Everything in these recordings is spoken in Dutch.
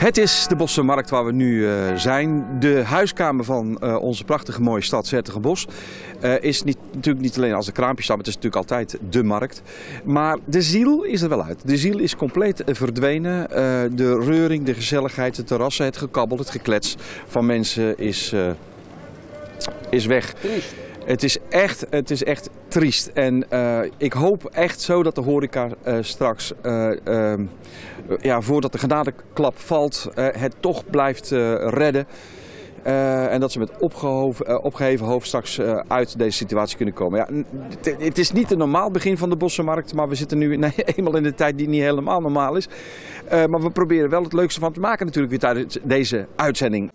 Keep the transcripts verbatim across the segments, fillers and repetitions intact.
Het is de Bosse Markt waar we nu uh, zijn. De huiskamer van uh, onze prachtige mooie stad 's-Hertogenbosch uh, is niet, natuurlijk niet alleen als de kraampjes staan, maar het is natuurlijk altijd de markt. Maar de ziel is er wel uit. De ziel is compleet uh, verdwenen. Uh, de reuring, de gezelligheid, de terrassen, het gekabbel, het geklets van mensen is, uh, is weg. Triest. Het is echt, het is echt triest. En uh, ik hoop echt zo dat de horeca uh, straks, uh, uh, ja, voordat de genadeklap valt, uh, het toch blijft uh, redden. Uh, en dat ze met opgehoven, uh, opgeheven hoofd straks uh, uit deze situatie kunnen komen. Ja, het, het is niet een normaal begin van de Bosse Markt, maar we zitten nu nee, eenmaal in de tijd die niet helemaal normaal is. Uh, maar we proberen wel het leukste van te maken natuurlijk weer tijdens deze uitzending.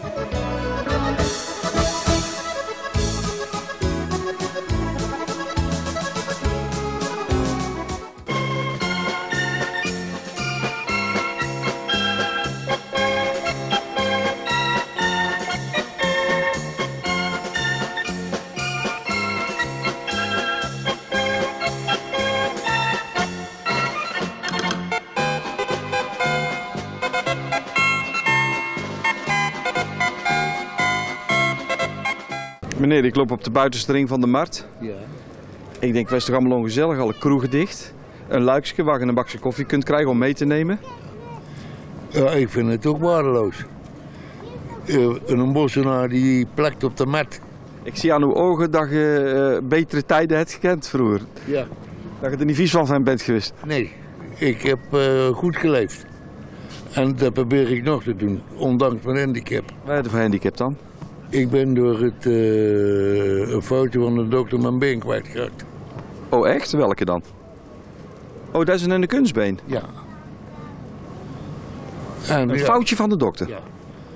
Meneer, ik loop op de buitenste ring van de markt. Ja. Ik denk, wij is toch allemaal ongezellig, alle kroegen dicht. Een luiksje waar je een bakje koffie kunt krijgen om mee te nemen. Ja, ik vind het ook waardeloos. Uh, een bossenaar die plakt op de mat. Ik zie aan uw ogen dat je uh, betere tijden hebt gekend vroeger. Ja. Dat je er niet vies van, van bent geweest. Nee, ik heb uh, goed geleefd. En dat probeer ik nog te doen, ondanks mijn handicap. Wat heb je voor handicap dan? Ik ben door het, uh, een foto van de dokter mijn been kwijtgeraakt. Oh echt? Welke dan? Oh, dat is een, een kunstbeen? Ja. En, een ja. foutje van de dokter? Ja.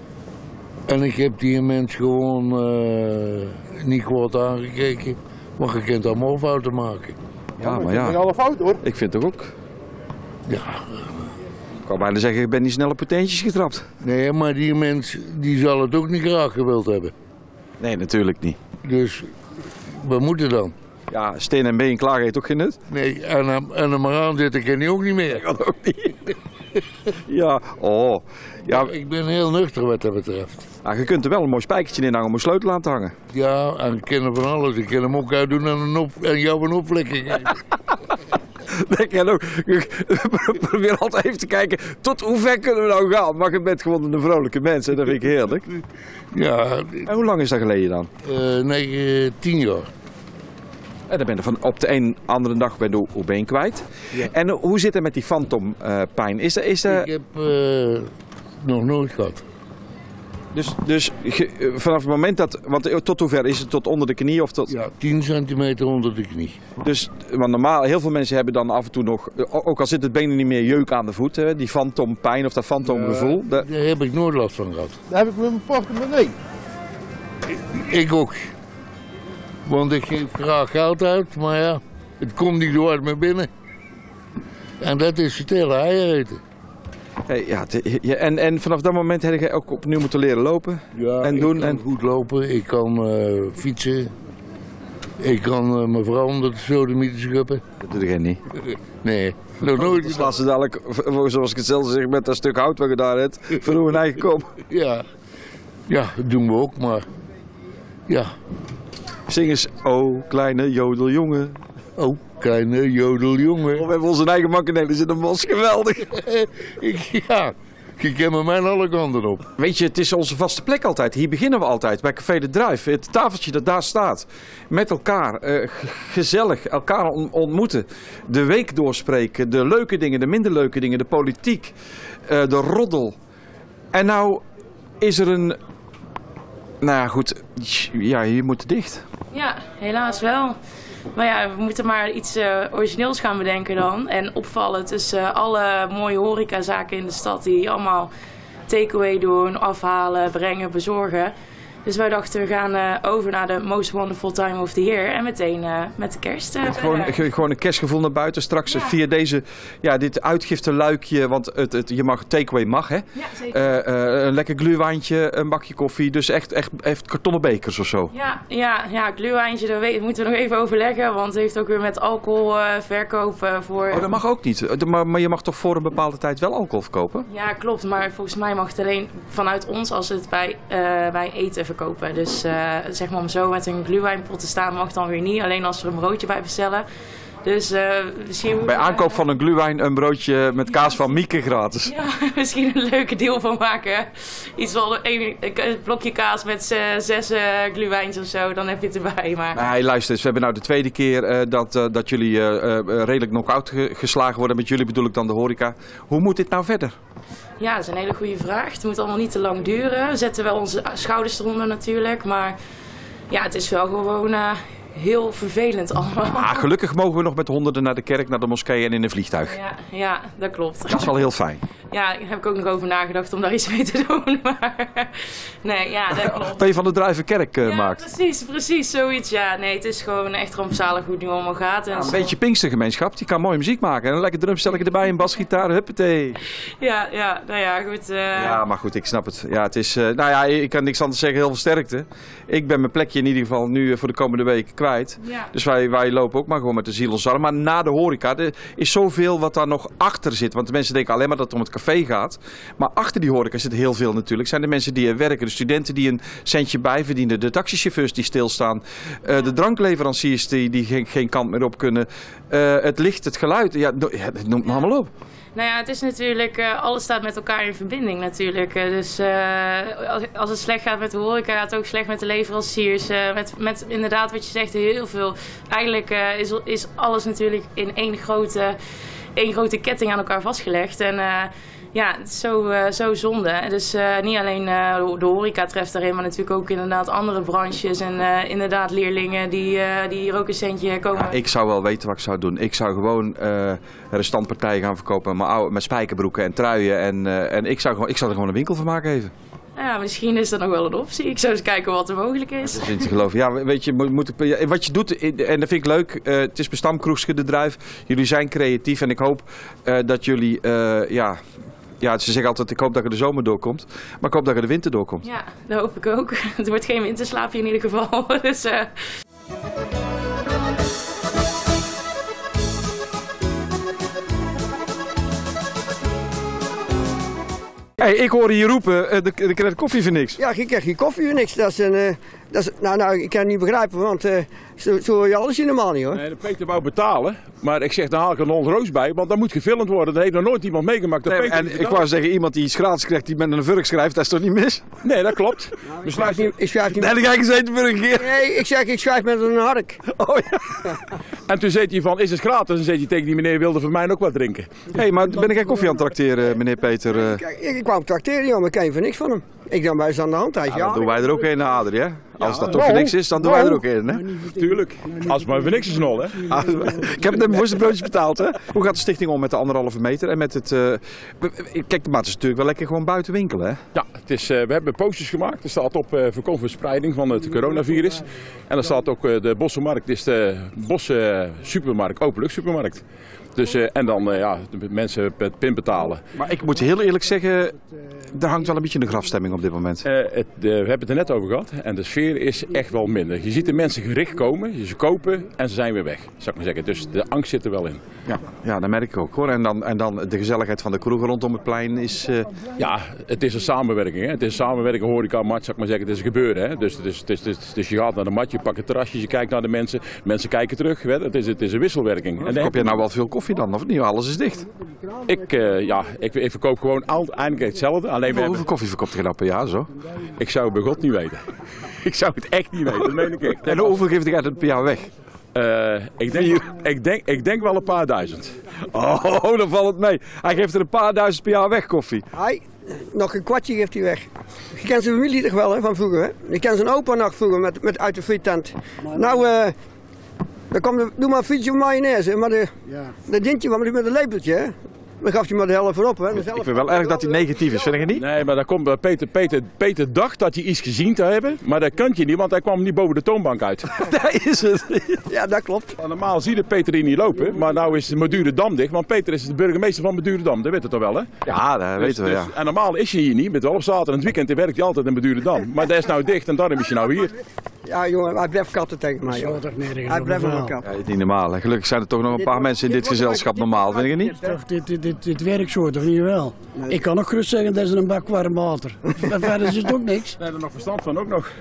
En ik heb die mens gewoon uh, niet goed aangekeken, maar je kunt allemaal fouten maken. Ja, maar ja. alle fout hoor. Ik vind toch ook. Ja. Ik kan bijna zeggen, ik ben niet snel op puteentjes getrapt. Nee, maar die mens die zal het ook niet graag gewild hebben. Nee, natuurlijk niet. Dus, wat moet er dan? Ja, steen en been klagen heeft ook geen nut. Nee, en, en er maar aan zitten kan hij ook niet meer. Dat kan ook niet. Ja, oh. Ja. Ik ben heel nuchter wat dat betreft. Ja, je kunt er wel een mooi spijkertje in hangen om een sleutel aan te hangen. Ja, en ik ken van alles. Ik kan hem ook uitdoen en, een op, en jou een opflikking. Ik kan ook. Probeer altijd even te kijken tot hoe ver kunnen we nou gaan. Maar je bent gewoon een vrolijke mens en dat vind ik heerlijk. Ja. En hoe lang is dat geleden dan? Uh, nee, uh, tien jaar. En dan ben je van op de een andere dag ben je uw been kwijt. Ja. En hoe zit het met die fantompijn? Uh, is er, is er... Ik heb uh, nog nooit gehad. Dus, dus ge, vanaf het moment dat, want tot hoever is het tot onder de knie of tot? Ja, tien centimeter onder de knie. Dus, want normaal, heel veel mensen hebben dan af en toe nog, ook al zit het been niet meer, jeuk aan de voet, hè, die fantompijn of dat fantoomgevoel. Ja, daar heb ik nooit last van gehad. Daar heb ik met mijn portemonnee. Ik, ik ook. Want ik geef graag geld uit, maar ja, het komt niet door uit me binnen. En dat is vertellen, eieren eten. Hey, ja, te, ja, en, en vanaf dat moment heb je ook opnieuw moeten leren lopen ja, en doen. Ik kan en... goed lopen, ik kan uh, fietsen, ik kan uh, mijn vrouw onder de sodemieter schuppen. Dat doe jij niet. Nee, nog nooit. Dus laat ze dadelijk, zoals ik het zelf zeg, met dat stuk hout wat je daar hebt, voor hun eigen kop. Ja. Ja, dat doen we ook, maar ja. Zing eens, oh kleine jodeljongen. Oh, kleine jodeljongen. Oh, we hebben onze eigen makanelen in een bos, geweldig. ik, ja, je kent met mij alle kanten op. Weet je, het is onze vaste plek altijd. Hier beginnen we altijd, bij Café de Druif. Het tafeltje dat daar staat. Met elkaar, uh, gezellig, elkaar ontmoeten. De week doorspreken, de leuke dingen, de minder leuke dingen, de politiek, uh, de roddel. En nou is er een... Nou ja, goed. Ja, hier moet het dicht. Ja, helaas wel. Maar ja, we moeten maar iets uh, origineels gaan bedenken dan. En opvallen tussen uh, alle mooie horecazaken in de stad die allemaal takeaway doen, afhalen, brengen, bezorgen. Dus wij dachten we gaan uh, over naar de Most Wonderful Time of the Year en meteen uh, met de kerst. Uh, gewoon, gewoon een kerstgevoel naar buiten straks ja. via deze, ja, dit uitgifteluikje, want het, het, je mag takeaway mag hè? Ja, zeker. Uh, uh, een lekker glühweintje, een bakje koffie, dus echt, echt, echt kartonnen bekers of zo. Ja, ja, ja glühweintje, daar we, moeten we nog even overleggen, want het heeft ook weer met alcohol uh, verkoop uh, voor... Oh, dat mag ook niet, maar, maar je mag toch voor een bepaalde tijd wel alcohol verkopen? Ja, klopt, maar volgens mij mag het alleen vanuit ons als het bij, uh, bij eten verkopen. Dus uh, zeg maar om zo met een glühweinpot te staan mag dan weer niet, alleen als we er een broodje bij bestellen. Dus, uh, misschien bij aankoop van een glühwein een broodje met kaas van Mieke gratis. Ja, misschien een leuke deal van maken. Iets van een, een blokje kaas met uh, zes uh, glühweins of zo, dan heb je het erbij. Maar... Nee, luister eens, we hebben nou de tweede keer uh, dat, uh, dat jullie uh, uh, redelijk knock-out ge geslagen worden. Met jullie bedoel ik dan de horeca. Hoe moet dit nou verder? Ja, dat is een hele goede vraag. Het moet allemaal niet te lang duren. We zetten wel onze schouders eronder natuurlijk, maar ja, het is wel gewoon... Uh, heel vervelend allemaal. Ah, gelukkig mogen we nog met honderden naar de kerk, naar de moskee en in een vliegtuig. Ja, ja, dat klopt. Dat is wel heel fijn. Ja, daar heb ik ook nog over nagedacht om daar iets mee te doen. Maar nee, ja, dat klopt. Dat je van de druiven kerk uh, ja, maakt. Precies, precies, zoiets. Ja, nee, het is gewoon echt rampzalig hoe het nu allemaal gaat. En ja, een beetje Pinkstergemeenschap, die kan mooie muziek maken. En een lekker drumstelletje erbij, een basgitaar, huppatee. Ja, ja, nou ja, goed. Uh... Ja, maar goed, ik snap het. Ja, het is, uh, nou ja, ik kan niks anders zeggen, heel veel sterkte. Ik ben mijn plekje in ieder geval nu uh, voor de komende week kwijt. Ja. Dus wij, wij lopen ook maar gewoon met de ziel ons arm. Maar na de horeca, er is zoveel wat daar nog achter zit. Want de mensen denken alleen maar dat het om het café gaat. Maar achter die horeca zit heel veel natuurlijk. Zijn de mensen die er werken, de studenten die een centje bijverdienen, de taxichauffeurs die stilstaan, uh, de drankleveranciers die, die geen, geen kant meer op kunnen. Uh, het licht, het geluid, ja, noem het allemaal op. Nou ja, het is natuurlijk, uh, alles staat met elkaar in verbinding natuurlijk. Uh, dus uh, als, als het slecht gaat met de horeca, gaat het ook slecht met de leveranciers. Uh, met, met inderdaad wat je zegt, heel veel. Eigenlijk uh, is, is alles natuurlijk in één grote, één grote ketting aan elkaar vastgelegd. En uh, ja, het is zo, uh, zo zonde. Dus uh, niet alleen uh, de horeca treft daarin, maar natuurlijk ook inderdaad andere branches. En uh, inderdaad leerlingen die, uh, die hier ook een centje komen. Ja, ik zou wel weten wat ik zou doen. Ik zou gewoon uh, restantpartijen gaan verkopen met, oude, met spijkerbroeken en truien. En, uh, en ik, zou gewoon, ik zou er gewoon een winkel van maken even. Ja, misschien is dat nog wel een optie. Ik zou eens kijken wat er mogelijk is. Dat is niet te geloven. Ja, weet je, moet, moet, wat je doet, en dat vind ik leuk, uh, het is Bestamkroegske de Druif. Jullie zijn creatief en ik hoop uh, dat jullie, uh, ja... Ja, ze zeggen altijd, ik hoop dat je de zomer doorkomt. Maar ik hoop dat je de winter doorkomt. Ja, dat hoop ik ook. Het wordt geen winterslaapje in ieder geval. Dus, uh... Hey, ik hoorde je roepen, uh, ik krijg koffie voor niks. Ja, je krijgt geen koffie voor niks. Dat is een, uh, dat is, nou, nou, ik kan het niet begrijpen, want uh, zo, zo hoor je alles in normaal niet hoor. Nee, de Peter wou betalen, maar ik zeg, daar haal ik een honderd roos bij, want dat moet gefilmd worden. Dat heeft nog nooit iemand meegemaakt. Dat nee, en ik wou zeggen, iemand die iets gratis krijgt, die met een vurk schrijft, dat is toch niet mis? Nee, dat klopt. Nou, ik, schrijf niet, ik schrijf niet... Nee, dan ga ik eens eten voor een keer. Nee, ik zeg, ik schrijf met een hark. Oh ja. En toen zei hij van, is het gratis? En dan zei hij tegen die meneer, wilde voor mij ook wat drinken. Hé, hey, maar ben ik geen koffie aan het trakteren, meneer Peter? Uh... Ik, ik, ik kwam trakteren, joh, maar ik ken voor niks van hem. Ik dan bij eens aan de hand. Hij is ja, dan doen wij er ook een, Adrie, hè? Als ja, dat toch voor niks is, dan doen wij er ook een, hè? Tuurlijk. Als het maar voor niks is nul, hè? Ah, ik heb het voor zijn broodjes betaald, hè? Hoe gaat de stichting om met de anderhalve meter en met het... Uh... Kijk, maar het is natuurlijk wel lekker gewoon buiten winkelen, hè? Ja, het is, uh, we hebben posters gemaakt. Er staat op uh, voorkom verspreiding van het coronavirus. En er staat ook uh, de Bossenmarkt, is de Bosse supermarkt, openlucht supermarkt. Dus, uh, en dan uh, ja, de mensen met pin betalen. Maar ik moet heel eerlijk zeggen, er hangt wel een beetje een grafstemming op dit moment. Uh, het, uh, we hebben het er net over gehad en de sfeer is echt wel minder. Je ziet de mensen gericht komen, ze kopen en ze zijn weer weg, zou ik maar zeggen. Dus de angst zit er wel in. Ja, ja, dat merk ik ook hoor. En dan, en dan de gezelligheid van de kroegen rondom het plein is... Uh... Ja, het is een samenwerking. Hè? Het is een samenwerking, horeca, mat, zou ik maar zeggen. Het is een gebeuren. Hè? Dus, dus, dus, dus, dus je gaat naar de mat, je pakt het terrasje, je kijkt naar de mensen. Mensen kijken terug. Hè? Het, is, het is een wisselwerking. En heb je nou wel veel koffie dan? Of niet? Alles is dicht. Ik, uh, ja, ik, ik verkoop gewoon al, eigenlijk hetzelfde. Alleen hoeveel hebben... koffie verkoopt je nou per jaar zo? Ik zou het bij God niet weten. Ik zou het echt niet weten, dat meen ik echt. En hoeveel geeft hij per jaar weg? Uh, ik, denk, ik, denk, ik denk wel een paar duizend. Oh, dan valt het mee. Hij geeft er een paar duizend per jaar weg koffie. Hij, nog een kwartje geeft hij weg. Je kent zijn familie toch wel hè, van vroeger. Hè? Je kent zijn opa nog vroeger met, met uit de frietent. Nou, uh, dan komt de, doe maar een frietje mayonaise, maar de, ja. dat dintje kwam met een lepeltje. Hè? Dan gaf hij maar de helft voorop. Hè. Ik vind wel erg dat hij negatief is, vind je niet? Nee, maar dat komt, uh, Peter, Peter, Peter dacht dat hij iets gezien te hebben, maar dat kan je niet, want hij kwam niet boven de toonbank uit. Daar is het. Ja, dat klopt. Maar normaal zie je Peter hier niet lopen, maar nou is Madurodam dicht, want Peter is de burgemeester van Madurodam, dat weet het toch wel, hè? Ja, dat Dus- weten we, ja. dus- En normaal is je hier niet, met wel op zaterdag en het weekend werkt hij altijd in Madurodam. Maar dat is nou dicht en daarom is je nou hier. Ja, jongen, hij blijft katten tegen mij. Joh. Hij blijft maar katten. Ja, het is niet normaal. Hè. Gelukkig zijn er toch nog een paar mensen in dit gezelschap normaal, vind je niet? Toch, dit, dit, dit, dit werkt zo toch niet wel? Ik kan ook gerust zeggen dat is een bak warm water. Verder is het ook niks. Daar heb je nog verstand van ook nog.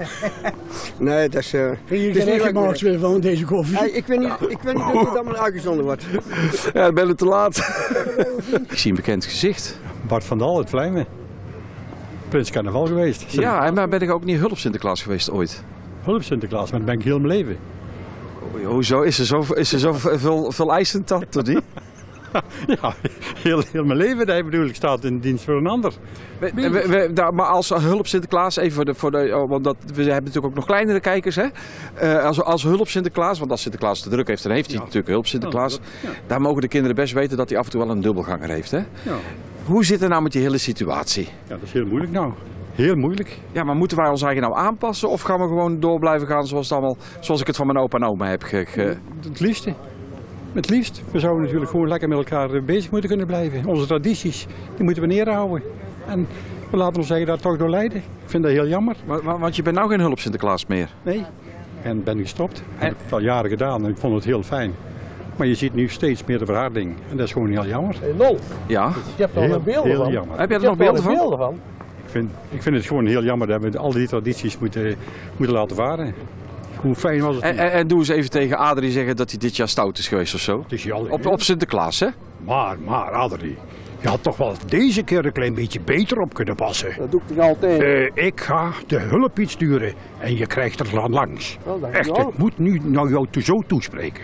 Nee, dat is... Uh, Kun je het is geen niet eigen wat ik weer van deze koffie? Hey, ik weet niet, ik weet niet of het allemaal uitgezonden wordt. Ja, ik ben het te laat. Ik zie een bekend gezicht. Bart van Dal uit Vlijmen. Prins Carnaval geweest. Ja, en maar ben ik ook niet hulp Sinterklaas geweest ooit? Hulp Sinterklaas, maar dat ben ik heel mijn leven. Hoezo? Is er zo, is er zo veel, veel eisend dat, toch niet? Ja, heel, heel mijn leven, dat bedoel ik, staat in dienst voor een ander. We, we, we, daar, maar als hulp Sinterklaas, even voor de, voor de, oh, want dat, we hebben natuurlijk ook nog kleinere kijkers, hè? Uh, als, als hulp Sinterklaas, want als Sinterklaas te druk heeft, dan heeft hij Ja. natuurlijk hulp Sinterklaas. Ja. Daar mogen de kinderen best weten dat hij af en toe wel een dubbelganger heeft, hè? Ja. Hoe zit het nou met die hele situatie? Ja, dat is heel moeilijk nou. Heel moeilijk. Ja, maar moeten wij ons eigen nou aanpassen of gaan we gewoon door blijven gaan zoals, het allemaal, zoals ik het van mijn opa en oma heb ge... ge- Het liefste. Het liefst. We zouden natuurlijk gewoon lekker met elkaar bezig moeten kunnen blijven. Onze tradities, die moeten we neerhouden. En we laten ons zeggen daar toch door leiden. Ik vind dat heel jammer. wa- wa- Want je bent nou geen hulp Sinterklaas meer. Nee. En ben gestopt. Ik heb het al jaren gedaan en ik vond het heel fijn. Maar je ziet nu steeds meer de verharding. En dat is gewoon heel jammer. Ja. Je hebt er al Heel, een beelden heel van. jammer. Heb je er Je nog hebt er beelden al van? beelden van. Ik vind, ik vind het gewoon heel jammer dat we al die tradities moeten, moeten laten varen. Hoe fijn was het En, niet? en, en doe eens even tegen Adrie zeggen dat hij dit jaar stout is geweest of zo. Het is al, Op, op Sinterklaas, hè? Maar, maar Adrie, je had toch wel deze keer een klein beetje beter op kunnen passen. Dat doe ik toch altijd. Eh, ik ga de hulp iets sturen en je krijgt er dan langs. Oh, dankjewel. Echt, ik moet nu nou jou toe- zo toespreken.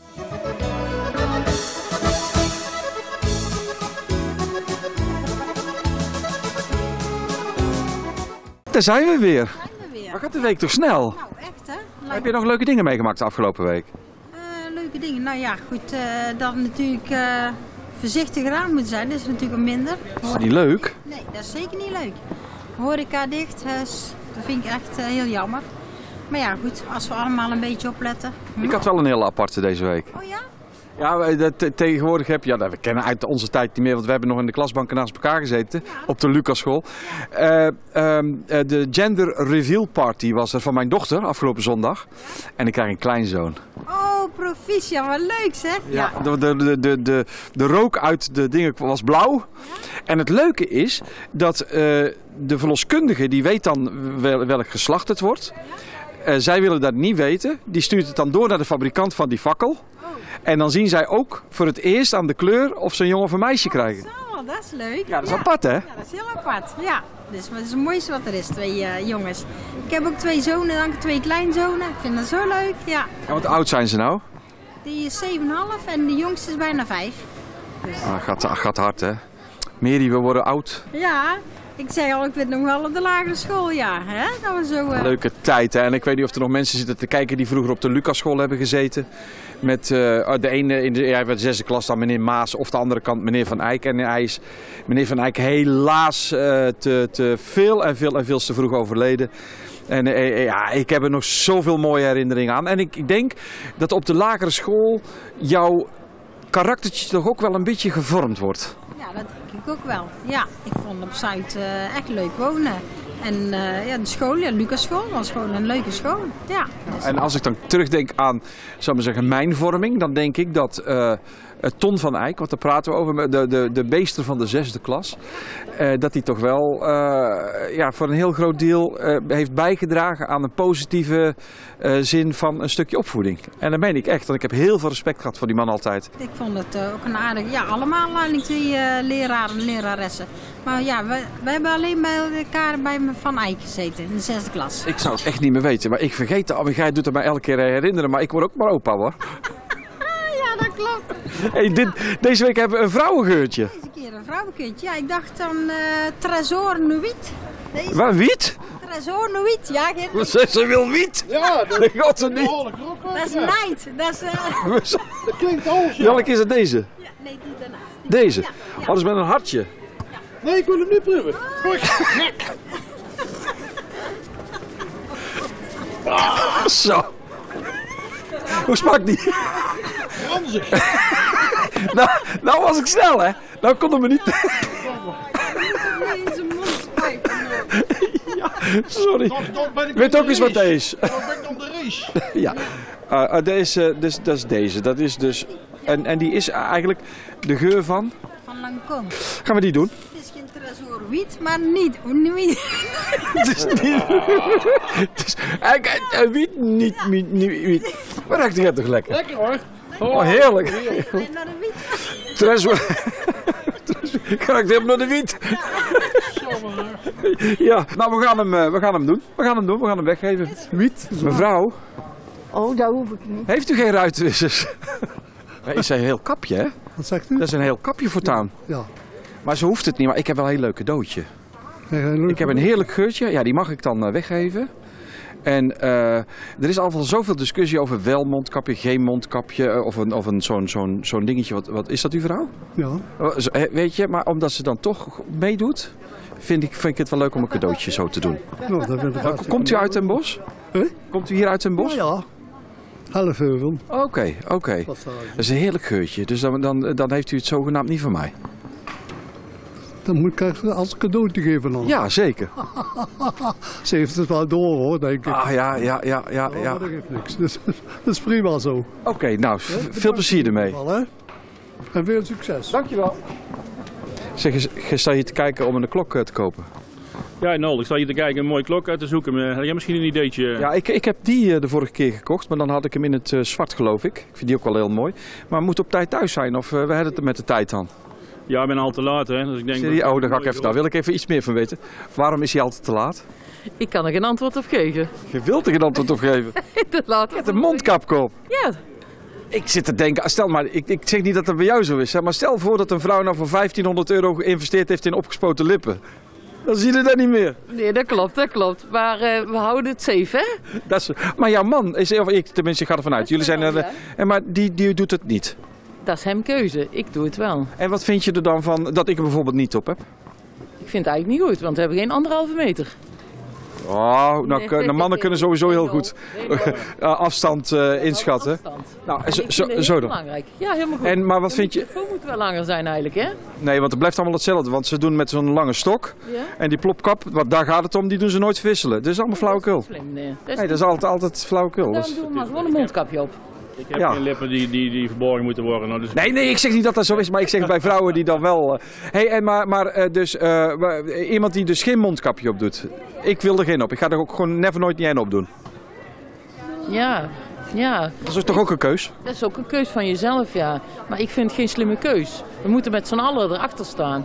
Daar zijn we weer. Zijn we weer. Maar gaat de week toch snel? Nou, echt hè? Heb Lijkt je nog leuke dingen meegemaakt de afgelopen week? eh, leuke dingen. Nou ja, goed, eh, dat we natuurlijk eh, voorzichtiger aan moeten zijn, dat is natuurlijk minder. Is dat niet leuk? Nee, dat is zeker niet leuk. Horeca dicht, dus dat vind ik echt eh, heel jammer. Maar ja, goed, als we allemaal een beetje opletten. Hm? Ik had wel een hele aparte deze week. Oh ja? Ja, wij- dat, te- tegenwoordig heb je, ja, we kennen uit onze tijd niet meer, want we hebben nog in de klasbanken naast elkaar gezeten, op de Lucaschool. Eh, ehm, eh, de gender reveal party was er van mijn dochter afgelopen zondag. En ik krijg een kleinzoon. Oh, proficiat, wat leuk zeg. Ja, de, de, de, de, de, de rook uit de dingen was blauw. En het leuke is dat eh, de verloskundige, die weet dan wel, welk geslacht het wordt. Eh, zij willen dat niet weten. Die stuurt het dan door naar de fabrikant van die fakkel. En dan zien zij ook voor het eerst aan de kleur of ze een jongen of een meisje krijgen. Zo, dat is leuk. Ja, dat is apart, hè? Ja, dat is heel apart. Ja, dus, maar dat is het mooiste wat er is, twee eh, jongens. Ik heb ook twee zonen, dan twee kleinzonen. Ik vind dat zo leuk, ja. En wat oud zijn ze nou? Die is zeven komma vijf en de jongste is bijna vijf. Ah, gaat, gaat hard, hè? Mary, we worden oud. Ja, ik zeg al, ik ben nog wel op de lagere school, ja. Hè? Dat we zo, eh, Leuke tijd, hè? En ik weet niet of er nog mensen zitten te kijken die vroeger op de Lucaschool hebben gezeten. Met uh, de ene in de, ja, de zesde klas dan meneer Maas of de andere kant meneer Van Eyck. En hij is meneer Van Eyck helaas uh, te, te veel en veel en veel te vroeg overleden. En uh, ja, ik heb er nog zoveel mooie herinneringen aan. En ik, ik denk dat op de lagere school jouw karaktertje toch ook wel een beetje gevormd wordt. Ja, dat denk ik ook wel. Ja, ik vond op Zuid uh, echt leuk wonen. En uh, ja, de school, ja, Lucaschool, was gewoon een leuke school. Ja, dus... En als ik dan terugdenk aan, zal ik maar zeggen, mijn vorming, dan denk ik dat uh, Ton van Eyck, want daar praten we over, de, de, de meester van de zesde klas, uh, dat hij toch wel uh, ja, voor een heel groot deel uh, heeft bijgedragen aan een positieve uh, zin van een stukje opvoeding. En dat meen ik echt, want ik heb heel veel respect gehad voor die man altijd. Ik vond het uh, ook een aardig, ja, allemaal eigenlijk die uh, leraren en leraressen. Maar ja, we, we hebben alleen bij elkaar bij Van Eyck gezeten, in de zesde klas. Ik zou het echt niet meer weten, maar ik vergeet het al. Jij doet het mij elke keer herinneren, maar ik word ook maar opa, hoor. Ja, dat klopt. Hey, dit, deze week hebben we een vrouwengeurtje. Deze keer een vrouwenkutje. Ja, ik dacht dan uh, Tresor Nuit. Deze... Wat, wiet? Tresor Nuit, ja. Geen... Wat ze, ze wil wiet? Ja, dat, Dat gaat ze niet. Dat is night. Dat is... Uh... dat klinkt als ja. Welke is het deze? Ja, nee, die daarnaast. Deze? Oh, dat is met een hartje. Nee, ik wil hem niet proeven. Zo. Hoe smaakt die? Ranzig. nou, nou was ik snel, hè? Nou kon het me niet. ja, sorry. Weet ook eens wat deze is. Dat ben ik dan de race. ja. Uh, uh, deze, dus, dat is deze. Dat is dus, en, en die is eigenlijk de geur van? Van Lancôme. Gaan we die doen? Het is geen Tresor wiet, maar niet. niet. Het is niet. Het is eigenlijk uh, wiet, niet, niet, niet wiet. Maar ruikt het toch lekker? Lekker hoor. Oh, heerlijk. Alleen naar de wiet. Tresor. Ik ruik helemaal naar de wiet. Ja, nou we gaan, hem, uh, we gaan hem doen. We gaan hem doen, we gaan hem weggeven. Wiet. Mevrouw. Oh, dat hoef ik niet. Heeft u geen ruitwissers? Dat is een heel kapje, hè? Wat zegt u? Dat is een heel kapje voortaan. Ja. Maar ze hoeft het niet, maar ik heb wel een heel leuk cadeautje. Ik heb een heerlijk geurtje, ja, die mag ik dan uh, weggeven. En uh, er is al zoveel discussie over wel mondkapje, geen mondkapje, uh, of, een, of een, zo'n, zo'n, zo'n dingetje. Wat, wat is dat uw vrouw? Ja. Uh, zo, weet je, maar omdat ze dan toch meedoet, vind ik, vind ik het wel leuk om een cadeautje zo te doen. Nou, dat vind ik uh, komt u uit Den Bosch? Huh? Komt u hier uit Den Bosch? Ja, ja. Helfheuvel. Oké, okay, oké. Okay. Dat is een heerlijk geurtje, dus dan, dan, dan heeft u het zogenaamd niet van mij. Dan moet ik als cadeautje geven dan. Ja, zeker. Ze heeft het wel door hoor, denk ik. Ah ja, ja, ja, ja. ja. Oh, dat geeft niks. Dus, dat is prima zo. Oké, okay, nou, ja, veel plezier ermee. Geval, hè? En veel succes. Dankjewel. Zeg, je sta hier te kijken om een klok te kopen. Ja, Nol, ik sta hier te kijken een mooie klok uit te zoeken. Heb jij misschien een ideetje? Ja, ik, ik heb die uh, de vorige keer gekocht, maar dan had ik hem in het uh, zwart geloof ik. Ik vind die ook wel heel mooi. Maar moet op tijd thuis zijn of uh, we hebben het met de tijd dan? Ja, ik ben al te laat hè. Dus ik denk die, oh, daar ga ik even, daar wil ik even iets meer van weten. Waarom is hij altijd te laat? Ik kan er geen antwoord op geven. Je wilt er geen antwoord op geven? te laat. Je hebt een mondkapje op. Ja. Ik zit te denken, stel maar, ik, ik zeg niet dat dat bij jou zo is, hè, maar stel voor dat een vrouw nou voor vijftienhonderd euro geïnvesteerd heeft in opgespoten lippen. Dan zie je dat niet meer. Nee, dat klopt, dat klopt. Maar uh, we houden het safe, hè? Dat is, maar jouw man, is, of ik, tenminste, ik ga ervan uit, jullie zijn er, ja. en, maar die, die doet het niet. Dat is hem keuze, ik doe het wel. En wat vind je er dan van dat ik er bijvoorbeeld niet op heb? Ik vind het eigenlijk niet goed, want we hebben geen anderhalve meter. Oh, nou, de mannen kunnen sowieso heel goed afstand uh, inschatten. Afstand. Nou, zo, zo, heel zo dan. Belangrijk. Ja, helemaal goed. En, maar wat de vind je? De telefoon moet wel langer zijn eigenlijk, hè? Nee, want het blijft allemaal hetzelfde. Want ze doen met zo'n lange stok. Ja? En die plopkap, wat, daar gaat het om, die doen ze nooit wisselen. Dat is allemaal flauwekul. Dat is slim, nee. Dat is, nee, dat is altijd, altijd flauwekul. Dan doen we maar gewoon een mondkapje op. Ik heb ja. geen lippen die, die, die verborgen moeten worden. Nou, dus... Nee, nee, ik zeg niet dat dat zo is, maar ik zeg bij vrouwen die dan wel... Uh... Hey, en maar maar uh, dus, uh, iemand die dus geen mondkapje op doet. Ik wil er geen op. Ik ga er ook gewoon never nooit niet één op doen. Ja, ja. Dat is toch ook een keus? Dat is ook een keus van jezelf, ja. Maar ik vind het geen slimme keus. We moeten met z'n allen erachter staan.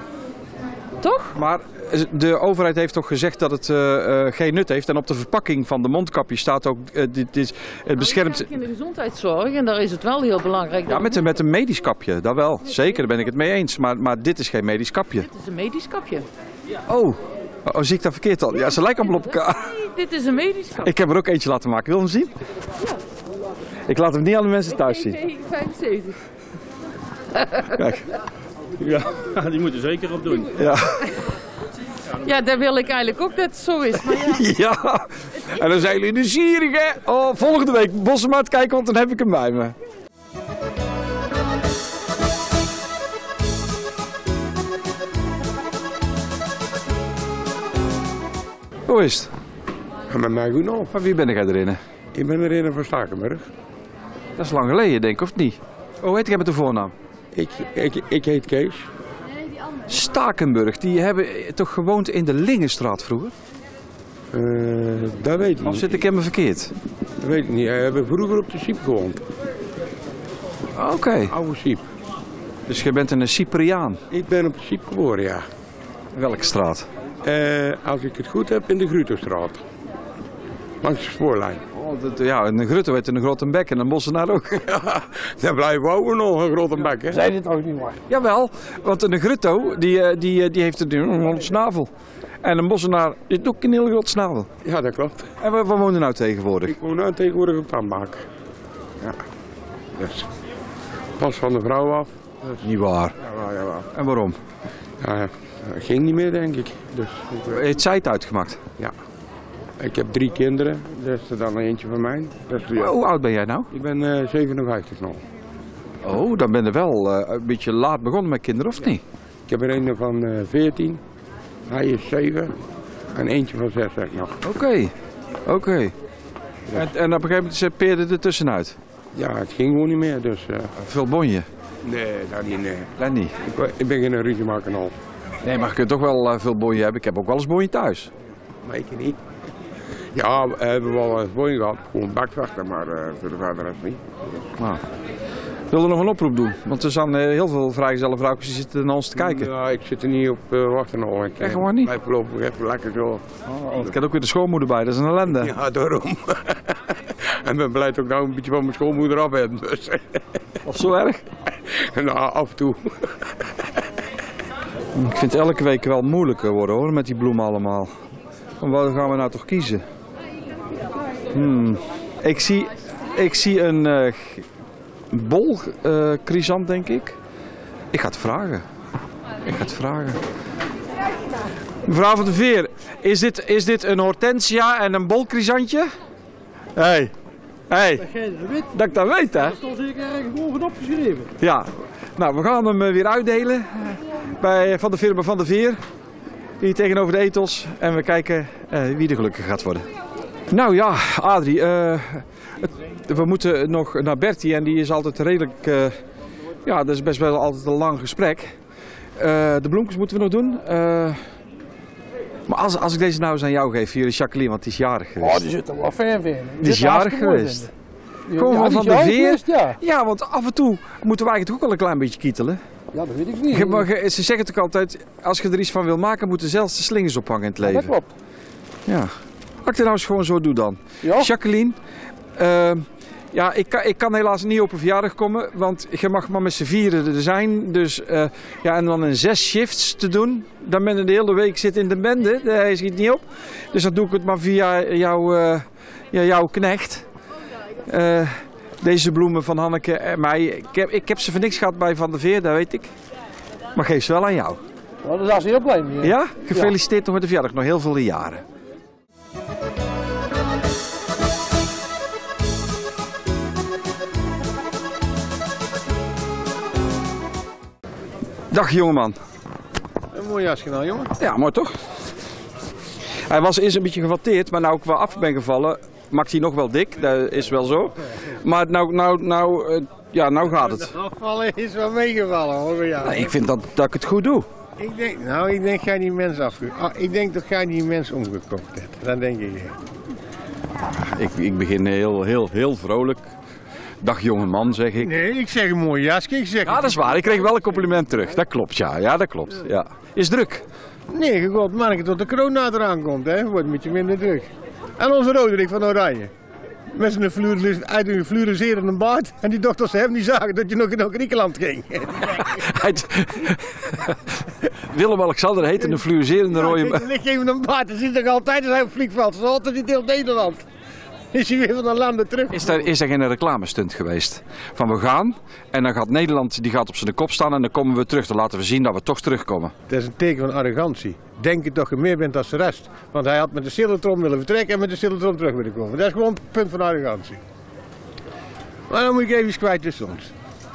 Toch? Maar de overheid heeft toch gezegd dat het uh, uh, geen nut heeft. En op de verpakking van de mondkapje staat ook, uh, dit is, het beschermt... Nou, in de gezondheidszorg en daar is het wel heel belangrijk. Ja, met, met een medisch kapje, dat wel. Zeker, daar ben ik het mee eens. Maar, maar dit is geen medisch kapje. Dit is een medisch kapje. Oh, oh zie ik dat verkeerd al? Ja, ze lijken allemaal op elkaar. Nee, dit is een medisch kapje. Ik heb er ook eentje laten maken. Wil je hem zien? Ja. Ik laat hem niet aan de mensen thuis zien. Nee, vijfenzeventig. Kijk. Ja, die moeten zeker op doen. Ja. Ja, dat wil ik eigenlijk ook dat het zo is. Maar ja. Ja, en dan zijn jullie nieuwsgierig, hè? Oh, volgende week Bossemaat kijken, want dan heb ik hem bij me. Hoe is het? En met mij goed nog. Van wie ben ik erin? Ik ben erin van Stakenburg. Dat is lang geleden, denk ik, of niet? Hoe heet ik met de voornaam? Ik, ik, ik heet Kees. Stakenburg, die hebben toch gewoond in de Lingenstraat vroeger? Uh, dat weet ik niet. Of zit ik helemaal verkeerd? Dat weet ik niet. We hebben vroeger op de Siep gewoond. Oké. Okay. Oude Siep. Dus je bent een Cypriaan? Ik ben op de Siep geboren, ja. Welke straat? Uh, als ik het goed heb, in de Grutostraat. Langs de spoorlijn. Oh, dat, ja, een Grutto heeft een grote bek en een Bossenaar ook. Ja, dan blijven we ook nog een grote bek, hè? Zijn dit ook niet waar? Jawel, want een Grutto, die, die, die heeft een grote snavel. En een Bossenaar heeft ook een heel groot snavel. Ja, dat klopt. En waar, waar woon je nou tegenwoordig? Ik woon nou tegenwoordig op Tambaak. Ja. Dus pas van de vrouw af. Dus, Niet waar. Jawel, jawel. En waarom? Ja, dat ging niet meer, denk ik. Dus, ik Heeft zij het uitgemaakt? Ja. Ik heb drie kinderen, dus er dan eentje van mij. Dus, ja. Hoe oud ben jij nou? Ik ben uh, zevenenvijftig nog. Oh, dan ben je wel uh, een beetje laat begonnen met kinderen, of niet? Ik heb er een van uh, veertien, hij is zeven en eentje van zes heb ik nog. Oké, okay. oké. Okay. Ja. En, en op een gegeven moment peerde er tussenuit? Ja, het ging gewoon niet meer, dus... Uh... Veel bonje? Nee, dat niet, nee. Dat niet? Ik, ik ben geen ruziemaker al. Nee, maar je kunt toch wel uh, veel bonje hebben. Ik heb ook wel eens bonje thuis. Maar ik niet. Ja, we hebben wel eens bonje gehad. Gewoon bakwachten, maar uh, voor de verder is niet. Nou. Ik wilde nog een oproep doen, want er zijn uh, heel veel vrijgezelle vrouwtjes die zitten naar ons te kijken. Ja, ik zit er niet op uh, wachten al. Ik Echt gewoon niet? Blijf voorlopig even lekker zo. Oh, ik heb ook weer de schoonmoeder bij, dat is een ellende. Ja, daarom. En ik ben blij dat ik nou een beetje van mijn schoonmoeder af heb. Dus. Of zo erg? Nou, af en toe. Ik vind het elke week wel moeilijker worden hoor, met die bloemen allemaal. En wat gaan we nou toch kiezen? Hmm. Ik zie, ik zie een uh, bol uh, chrysant, denk ik. Ik ga het vragen. Ik ga het vragen. Mevrouw van de Veer, is dit, is dit een hortensia en een bol chrysantje? Hé. Hey. Hey. Dat jij dat weet. Dat ik dat weet, hè? Dat stond zeker ergens bovenop geschreven. Ja. Nou, we gaan hem weer uitdelen bij Van de Firma Van de Veer. Hier tegenover de Ethos. En we kijken uh, wie er gelukkig gaat worden. Nou ja, Adrie. Uh, het, we moeten nog naar Bertie en die is altijd redelijk... Uh, ja, dat is best wel altijd een lang gesprek. Uh, de bloemjes moeten we nog doen. Uh, maar als, als ik deze nou eens aan jou geef, hier is Jacqueline, want die is jarig geweest. Oh, die zit er wel ver in. Die is jarig geweest. Gewoon ja, van de Veer. Geweest, ja. ja, want af en toe moeten we eigenlijk ook wel een klein beetje kietelen. Ja, dat weet ik niet. Je, maar, ze zeggen het ook altijd, als je er iets van wil maken, moeten zelfs de slingers ophangen in het leven. Ja, dat klopt. Ja. Als ik het nou eens gewoon zo doe dan. Ja. Jacqueline, uh, ja, ik, kan, ik kan helaas niet op een verjaardag komen, want je mag maar met z'n vieren er zijn. Dus, uh, ja, en dan in zes shifts te doen, dan ben je de hele week zit in de bende, hij schiet niet op. Dus dan doe ik het maar via jou, uh, ja, jouw knecht. Uh, deze bloemen van Hanneke en mij, ik heb, ik heb ze voor niks gehad bij Van der Veer, dat weet ik. Maar geef ze wel aan jou. Nou, dat is heel blij mee. Ja? Gefeliciteerd ja. nog met de verjaardag, nog heel veel jaren. Dag jongeman. Een mooi jasje nou, jongen. Ja, mooi toch? Hij was eerst een beetje gewatteerd, maar nou ik wel af ben gevallen, maakt hij nog wel dik, dat is wel zo. Maar nou, nou, nou, uh, ja, nou gaat het. De afvallen is wel meegevallen hoor. Ja. Nou, ik vind dat, dat ik het goed doe. Ik denk, nou, ik denk dat jij die mens afge... Ah, ik denk dat jij die mens omgekocht hebt. Dat denk ik. Ik, ik begin heel, heel, heel vrolijk. Dag jonge man, zeg ik. Nee, ik zeg een mooi jasje. Ik zeg... Ja, dat is waar. Ik kreeg wel een compliment terug. Dat klopt, ja. Ja, dat klopt. Ja. Is druk? Nee, god, manneke, tot de corona eraan komt, hè. Wordt een beetje minder druk. En onze Roderick van Oranje. Met zijn fluor, uit een fluoriserende baard. En die dokters hebben niet zagen dat je nog naar Griekenland ging. Willem-Alexander heette een fluoriserende ja, rode... Ja, ligt even een baard. Dat zit toch altijd als hij op vliegveld. Dat is altijd in heel Nederland. Is hij weer van de landen terug. Is er, is er geen reclamestunt geweest? Van we gaan en dan gaat Nederland die gaat op zijn kop staan en dan komen we terug. Dan laten we zien dat we toch terugkomen. Dat is een teken van arrogantie. Denk je toch je meer bent dan de rest. Want hij had met de Silletron willen vertrekken en met de Silletron terug willen komen. Dat is gewoon een punt van arrogantie. Maar dan moet ik even kwijt tussen ons.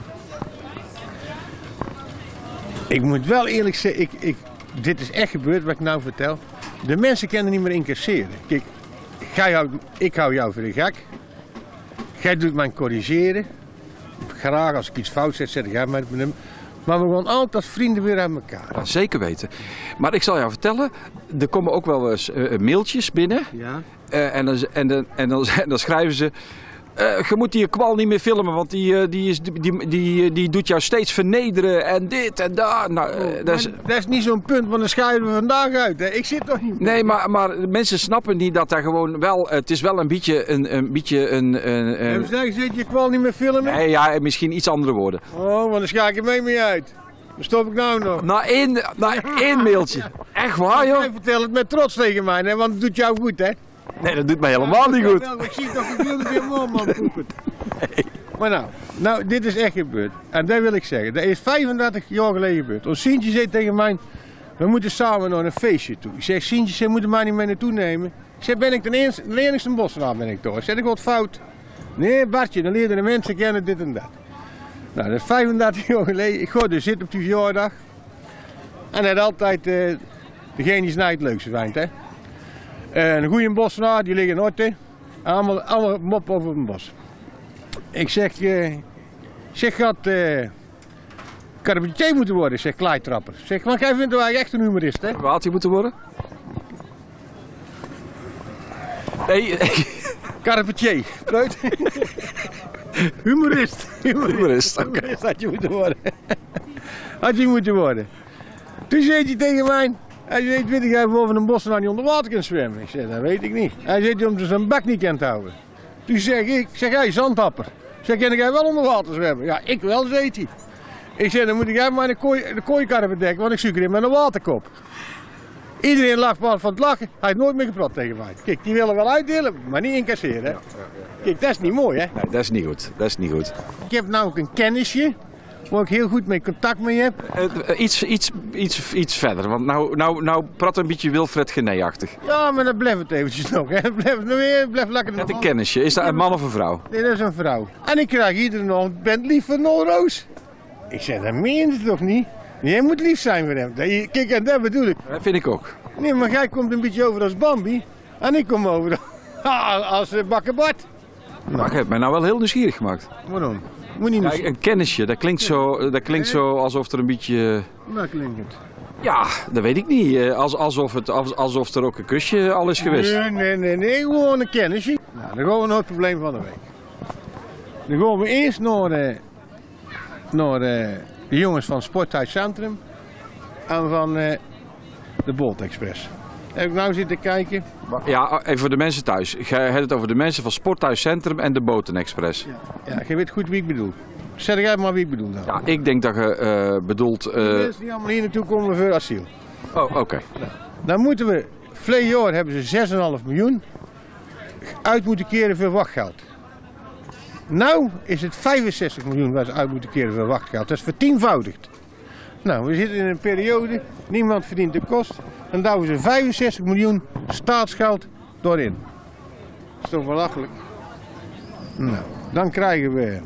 Ik moet wel eerlijk zeggen, ik, ik, dit is echt gebeurd wat ik nou vertel. De mensen kunnen niet meer incasseren. Kijk, Gij houdt, ik hou jou voor de gek. Jij doet mij corrigeren. Graag als ik iets fout zet, zet ik jij met mijn nummer. Maar we gaan altijd vrienden weer aan elkaar. Ja, zeker weten. Maar ik zal jou vertellen, er komen ook wel eens uh, mailtjes binnen. Ja. Uh, en, dan, en, dan, en, dan, en dan schrijven ze... Uh, je moet die kwal niet meer filmen, want die, uh, die, is, die, die, die, die doet jou steeds vernederen en dit en dat. Nou, uh, oh, dat, is... dat is niet zo'n punt, want dan schuiven we vandaag uit. Hè? Ik zit toch niet. Nee, maar, maar mensen snappen niet dat daar gewoon wel. Het is wel een beetje een. een, beetje een, een, een... Hebben ze gezegd je kwal niet meer filmen? Nee, ja, misschien iets andere woorden. Oh, want dan schaak ik mee mee uit. Dan stop ik nou nog. Na één, na één mailtje. Echt waar, joh? Jij vertelt het met trots tegen mij, hè? Want het doet jou goed, hè? Nee, dat doet mij helemaal niet goed. Ik zie toch een beeld weer man poepen. Nee. Maar nou, nou, dit is echt gebeurd. En dat wil ik zeggen. Dat is vijfendertig jaar geleden gebeurd. Ons Sientje zei tegen mij, we moeten samen naar een feestje toe. Ik zeg, Sientje, ze moeten mij niet mee naartoe nemen. Ik zeg, ben ik de enigste, de enigste bossenaar ben ik toch? Ik zeg, ik word fout. Nee, Bartje, dan leerden de mensen kennen dit en dat. Nou, dat is vijfendertig jaar geleden. Ik ga dus zitten op die verjaardag. En hij had altijd uh, degene die het leukste vindt, hè. Uh, een goede bossenaar, die liggen in orde. Allemaal, allemaal mop over een bos. Ik zeg, uh, zeg, gaat uh, cabaretier moeten worden, zegt Kleitrapper. Zeg, maar jij vindt wel echt een humorist, hè? Wat had hij moeten worden? Nee, cabaretier, Preut. Humorist. Humorist, oké. Okay. Had je moeten worden. Had je moeten worden. Toen zei hij tegen mij, hij zei, weet jij boven een bos naar niet onder water kan zwemmen? Ik zei, dat weet ik niet. Hij zei, om zijn bek niet kan houden. Toen zeg ik, zeg jij, zandhapper. Zeg, kan jij wel onder water zwemmen? Ja, ik wel, zei hij. Ik zei, dan moet ik maar de, kooi, de kooikarren bedekken, want ik zoek erin met een waterkop. Iedereen lag van het lachen, hij heeft nooit meer gepraat tegen mij. Kijk, die willen wel uitdelen, maar niet incasseren. Hè? Kijk, dat is niet mooi, hè? Nee, dat is niet goed. Dat is niet goed. Ik heb nou ook een kennisje, waar ik heel goed mee contact mee heb. Uh, iets, iets, iets, iets verder, want nou, nou, nou praat een beetje Wilfred Genee-achtig. Ja, maar dat blijft het eventjes nog, hè? Blijf, blijf lekker Met een kennisje, is dat een man of een vrouw? Nee, dat is een vrouw. En ik krijg iedere nog, bent lief voor Noor Roos. Ik zeg, dat meen je toch niet? Jij moet lief zijn voor hem. Kijk, en dat bedoel ik. Dat vind ik ook. Nee, maar jij komt een beetje over als Bambi. En ik kom over als uh, Bakkenbart. Nou, je hebt mij nou wel heel nieuwsgierig gemaakt. Waarom? Moet niet Kijk, een kennisje, dat klinkt, zo, dat klinkt zo alsof er een beetje... Waar klinkt het? Ja, dat weet ik niet. Als, alsof, het, alsof er ook een kusje al is geweest. Nee, nee, nee, nee, gewoon een kennisje. Nou, dan gaan we naar het probleem van de week. Dan gaan we eerst naar, uh, naar uh, de jongens van Sporthuis Centrum en van uh, de Bolt Express. Heb ik nou zitten kijken? Ja, even voor de mensen thuis. Je hebt het over de mensen van Sporthuis Centrum en de Boten Express. Ja, ja, je weet goed wie ik bedoel. Zeg jij maar wie ik bedoel dan. Ja, ik denk dat je uh, bedoelt... Uh... De mensen die allemaal hier naartoe komen voor asiel. Oh, oké. Okay. Nou, dan moeten we, vorig jaar hebben ze zes komma vijf miljoen uit moeten keren voor wachtgeld. Nou is het vijfenzestig miljoen wat ze uit moeten keren voor wachtgeld. Dat is vertienvoudigd. Nou, we zitten in een periode, niemand verdient de kost. Dan douwen ze vijfenzestig miljoen staatsgeld doorin. Dat is toch belachelijk? Nou, dan krijgen we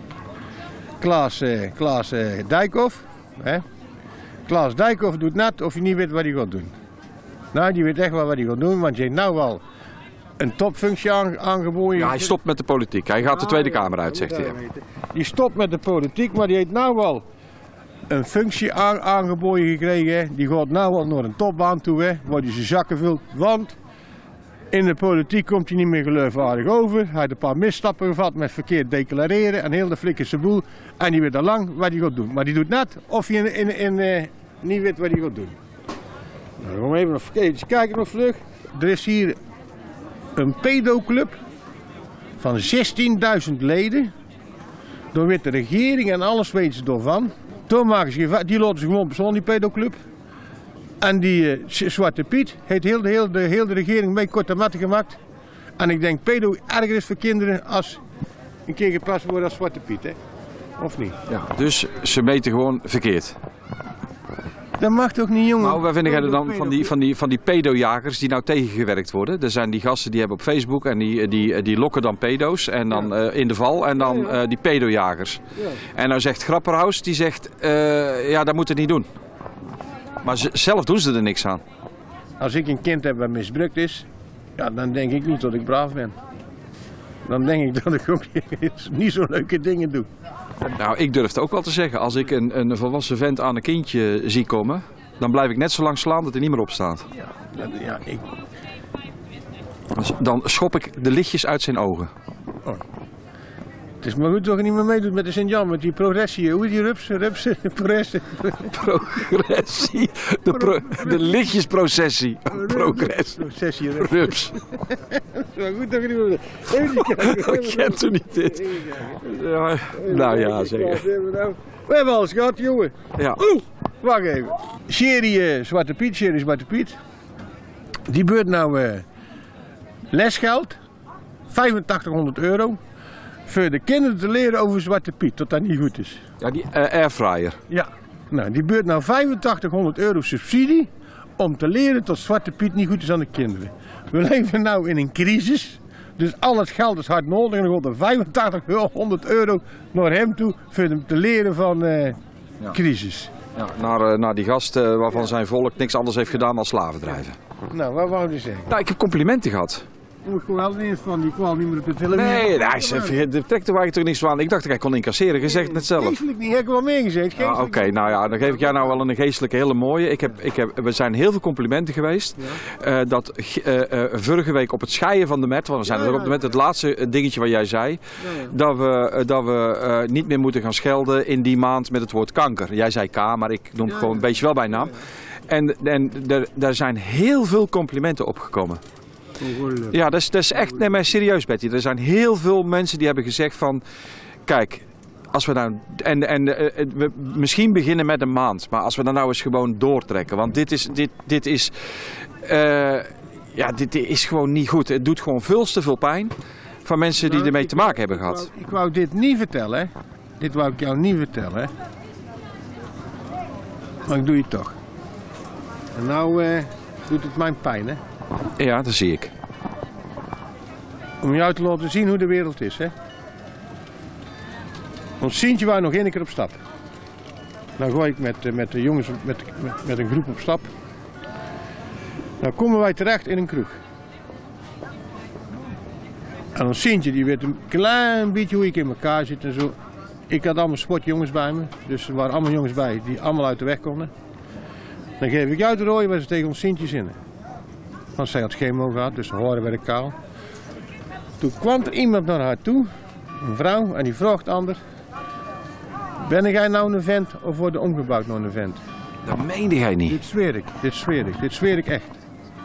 Klaas, eh, Klaas eh, Dijkhoff. Hè? Klaas Dijkhoff doet net of je niet weet wat hij gaat doen. Nou, die weet echt wel wat hij gaat doen, want je heeft nou wel een topfunctie aangeboden. Ja, hij stopt met de politiek. Hij gaat de Tweede Kamer uit, zegt hij. Die stopt met de politiek, maar die heeft nou wel een functie aangeboden gekregen. Die gaat nou wel naar een topbaan toe, hè, waar hij zijn zakken vult. Want in de politiek komt hij niet meer geloofwaardig over. Hij heeft een paar misstappen gevat met verkeerd declareren en heel de flikkerse boel. En die weet al lang wat hij gaat doen. Maar die doet net of hij in, in, in, uh, niet weet wat hij gaat doen. Nou, dan gaan we even nog even kijken nog vlug. Er is hier een pedoclub van zestienduizend leden. Daar weet de regering en alles weten ze ervan. Toen maken ze, die laten ze gewoon persoon, die pedoclub. En die uh, Zwarte Piet heeft heel de, heel, de, heel de regering mee korte matten gemaakt. En ik denk pedo erger is voor kinderen als een keer gepast worden als Zwarte Piet, hè? Of niet? Ja, dus ze meten gewoon verkeerd. Dat mag toch niet, jongen? Nou, wat vind jij er dan van die, van die, van die pedojagers die nou tegengewerkt worden? Er zijn die gasten die hebben op Facebook en die, die, die lokken dan pedo's en dan ja. uh, in de val en dan uh, die pedojagers. Ja. En nou zegt Grapperhaus, die zegt, uh, ja, dat moet het niet doen. Maar ze, zelf doen ze er niks aan. Als ik een kind heb dat misbruikt is, ja, dan denk ik niet dat ik braaf ben. Dan denk ik dat ik ook niet zo leuke dingen doe. Nou, ik durf het ook wel te zeggen. Als ik een, een volwassen vent aan een kindje zie komen, dan blijf ik net zo lang slaan dat hij niet meer opstaat. Ja, dat, ja, ik... Dus dan schop ik de lichtjes uit zijn ogen. Oh. Het is maar goed dat je niet meer meedoet met de Sint-Jan, met die progressie. Hoe die rups, rups, progressie. Progressie. De, pro, de lichtjesprocessie. Progressie. Processie, rups. Rups. Het is maar goed dat je niet meer... Even kijken. Kent u niet dit? Ja, nou ja, zeg. We hebben alles gehad, jongen. Ja. Oeh, wacht even. Serie uh, Zwarte Piet, serie Zwarte Piet. Die beurt nou uh, lesgeld. vijfentachtighonderd euro. voor de kinderen te leren over Zwarte Piet, dat dat niet goed is. Ja, die uh, airfryer. Ja, nou, die beurt nou vijfentachtighonderd euro subsidie om te leren dat Zwarte Piet niet goed is aan de kinderen. We leven nou in een crisis, dus al het geld is hard nodig en dan gaat er vijfentachtighonderd euro naar hem toe voor hem te leren van uh, ja. crisis. Ja, naar, uh, naar die gast uh, waarvan ja. zijn volk niks anders heeft gedaan dan slaven drijven. Nou, wat wou je zeggen? Nou, ik heb complimenten gehad. Je moet gewoon wel eens van die kwal niet meer op de televisie. Nee, nee, de trekt er eigenlijk toch niks van. Ik dacht dat ik kon incasseren, je zegt het net zelf. Geestelijk niet, heb ik wel meegezegd. Ah, Oké, okay, nou ja, dan geef ik jou nou wel een geestelijke hele mooie. Ik heb, ik heb, er zijn heel veel complimenten geweest. Ja. Uh, dat uh, uh, vorige week op het scheiden van de met, want we zijn ja, er ook op de met, het laatste dingetje wat jij zei. Ja, ja. Dat we, uh, dat we uh, niet meer moeten gaan schelden in die maand met het woord kanker. Jij zei K, maar ik noem het ja, gewoon ja. een beetje wel bij naam. Ja, ja. En, en er, er zijn heel veel complimenten opgekomen. Ja, dat is, dat is echt, nee maar serieus Betty, er zijn heel veel mensen die hebben gezegd van, kijk, als we nou, en, en uh, we misschien beginnen met een maand, maar als we dan nou eens gewoon doortrekken, want dit is, dit, dit is, uh, ja, dit is gewoon niet goed. Het doet gewoon veel te veel pijn van mensen die ermee te maken hebben gehad. Ik wou, ik wou dit niet vertellen, hè. Dit wou ik jou niet vertellen, hè. Maar ik doe het toch. En nou uh, doet het mijn pijn, hè. Ja, dat zie ik. Om jou te laten zien hoe de wereld is, hè. Ons Sientje wou nog één keer op stap. Dan gooi ik met, met de jongens met, met, met een groep op stap. Dan komen wij terecht in een kroeg. En ons Sientje die weet een klein beetje hoe ik in elkaar zit en zo. Ik had allemaal sportjongens bij me, dus er waren allemaal jongens bij die allemaal uit de weg konden. Dan geef ik jou te rooien waar ze tegen ons Sientje zinnen. Want zij had chemo gehad, dus de horen werden kaal. Toen kwam er iemand naar haar toe, een vrouw, en die vroeg ander: ben jij nou een vent of word je omgebouwd naar een vent? Dat meende jij niet. Dit zweer ik, dit zweer ik, dit zweer ik echt.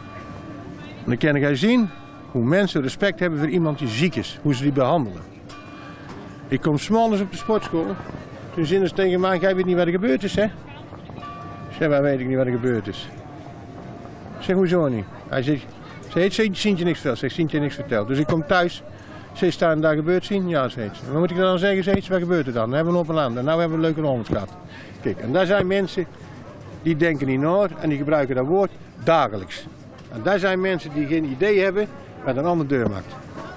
En dan kan jij zien hoe mensen respect hebben voor iemand die ziek is, hoe ze die behandelen. Ik kom 's morgens op de sportschool, toen zinnen ze tegen mij: jij weet niet wat er gebeurd is, hè? Ik zeg, waar weet ik niet wat er gebeurd is? Ik zeg, hoezo niet? Hij zegt, heeft Sientje niks verteld? Zegt, Sientje niks verteld. Dus ik kom thuis, ze staan daar gebeurd zien? Ja, zegt ze. Wat moet ik dan zeggen? Zegt ze, wat gebeurt er dan? Dan hebben we een open land en nu hebben we een leuke ronde gehad. Kijk, en daar zijn mensen die denken niet na en die gebruiken dat woord dagelijks. En daar zijn mensen die geen idee hebben wat een ander deur maakt.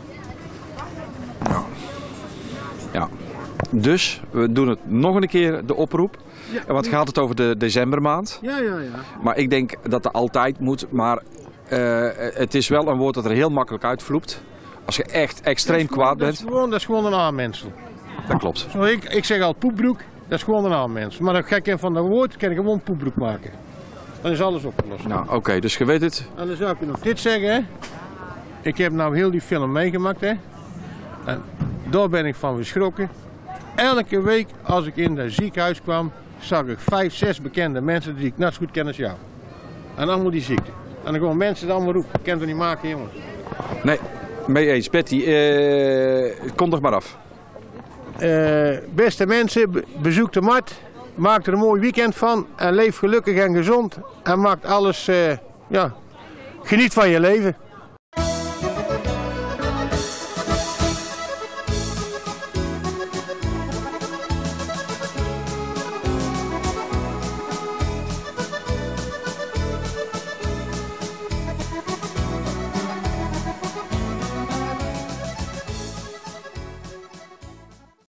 Ja. Ja. Dus, we doen het nog een keer, de oproep. Ja, want het gaat het over de decembermaand. Ja, ja, ja. Maar ik denk dat er altijd moet, maar uh, het is wel een woord dat er heel makkelijk uitvloept. Als je echt extreem gewoon, kwaad bent. Dat is gewoon, dat is gewoon een aanmensel. Dat klopt. Zo, ik, ik zeg al poepbroek, dat is gewoon een aanmensel. Maar dan ga ik van dat woord kan ik gewoon poepbroek maken. Dan is alles opgelost. Nou, oké, okay, dus je weet het. En dan zou ik je nog dit zeggen, hè. Ik heb nou heel die film meegemaakt, hè. En daar ben ik van geschrokken. Elke week als ik in het ziekenhuis kwam, zag ik vijf, zes bekende mensen die ik net zo goed ken als jou. En allemaal die ziekte. En dan gewoon mensen die allemaal roepen, ik kan het niet maken, jongen. Nee, mee eens. Betty, uh, kom toch maar af. Uh, beste mensen, bezoek de markt, maak er een mooi weekend van en leef gelukkig en gezond. En maak alles, uh, ja, geniet van je leven.